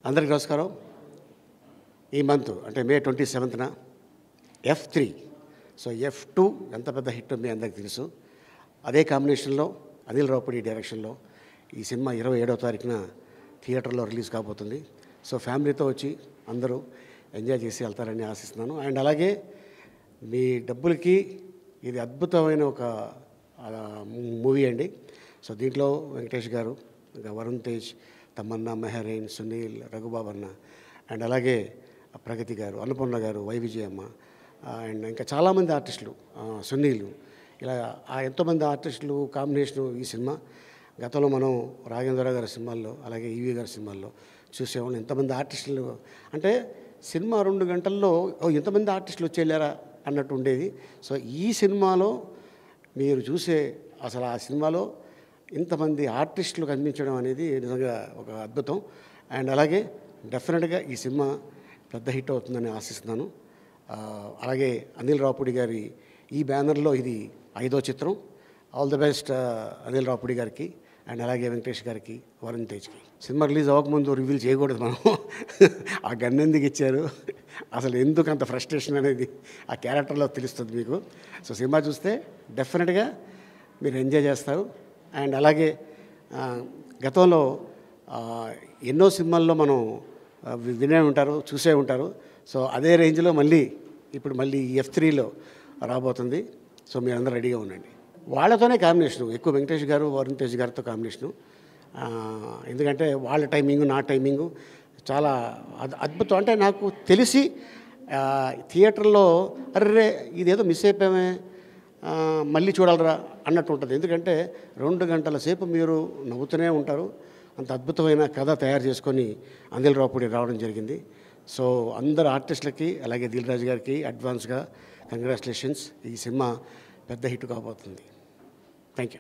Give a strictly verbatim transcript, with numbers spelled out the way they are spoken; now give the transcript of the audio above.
అందరికీ నమస్కారం. ఈ మంత్ అంటే మే ట్వంటీ సెవెంత్న F three so F two ఎంత పెద్ద హిట్ మీ అందరికి తెలుసు. అదే కాంబినేషన్లో అనిల్ రావుపూడి డైరెక్షన్లో ఈ సినిమా ఇరవై ఏడవ తారీఖున థియేటర్లో రిలీజ్ కాబోతుంది. సో ఫ్యామిలీతో వచ్చి అందరూ ఎంజాయ్ చేసి వెళ్తారని ఆశిస్తున్నాను. అండ్ అలాగే మీ డబ్బులకి ఇది అద్భుతమైన ఒక మూవీ అండి. సో దీంట్లో వెంకటేష్ గారు, ఇంకా వరుణ్ తేజ్, తమన్నా, మెహరీన్, సునీల్, రఘుబాబన్న, అండ్ అలాగే ప్రగతి గారు, అన్నపూర్ణ గారు, వై విజయమ్మ, అండ్ ఇంకా చాలామంది ఆర్టిస్టులు, సునీల్, ఇలా ఆ ఎంతోమంది ఆర్టిస్టులు కాంబినేషను ఈ సినిమా. గతంలో మనం రాఘవేంద్ర గారి సినిమాల్లో అలాగే ఈవీ గారి సినిమాల్లో చూసేవాళ్ళం. ఎంతమంది ఆర్టిస్టులు అంటే సినిమా రెండు గంటల్లో ఓ ఎంతమంది ఆర్టిస్టులు వచ్చేళ్ళారా అన్నట్టు ఉండేది. సో ఈ సినిమాలో మీరు చూసే అసలు ఆ సినిమాలో ఇంతమంది ఆర్టిస్టులు కనిపించడం అనేది నిజంగా ఒక అద్భుతం. అండ్ అలాగే డెఫినెట్గా ఈ సినిమా పెద్ద హిట్ అవుతుందని ఆశిస్తున్నాను. అలాగే అనిల్ రావుపూడి గారి ఈ బ్యానర్లో ఇది ఐదో చిత్రం. All the best Anil Ravipudi గారికి, అండ్ అలాగే వెంకటేష్ గారికి, వరుణ్ తేజ్కి. సినిమా రిలీజ్ అవ్వకముందు రివీల్ చేయకూడదు మనం. ఆ గన్ ఎందుకు ఇచ్చారు, అసలు ఎందుకు అంత ఫ్రస్ట్రేషన్ అనేది ఆ క్యారెక్టర్లో తెలుస్తుంది మీకు. సో సినిమా చూస్తే డెఫినెట్గా మీరు ఎంజాయ్ చేస్తారు. అండ్ అలాగే గతంలో ఎన్నో సినిమాల్లో మనం వినే ఉంటారు, చూసే ఉంటారు. సో అదే రేంజ్లో మళ్ళీ ఇప్పుడు మళ్ళీ ఎఫ్ త్రీలో రాబోతుంది. సో మీరందరూ రెడీగా ఉండండి. వాళ్ళతోనే కాంబినేషను ఎక్కువ, వెంకటేష్ గారు, వరుణ్ తేజ్ గారితో కాంబినేషను. ఎందుకంటే వాళ్ళ టైమింగు, నా టైమింగు చాలా అద్భుతం. అంటే నాకు తెలిసి థియేటర్లో అర్రే ఇదేదో మిస్ అయిపోయామే, మళ్ళీ చూడాలరా అన్నట్టు ఉంటుంది. ఎందుకంటే రెండు గంటల సేపు మీరు నవ్వుతూనే ఉంటారు. అంత అద్భుతమైన కథ తయారు చేసుకొని అనిల్ రావుపూడి రావడం జరిగింది. సో అందరు ఆర్టిస్టులకి అలాగే దిల్ రాజు గారికి అడ్వాన్స్గా కంగ్రాచులేషన్స్. ఈ సినిమా పెద్ద హిట్ కాబోతుంది. Thank you.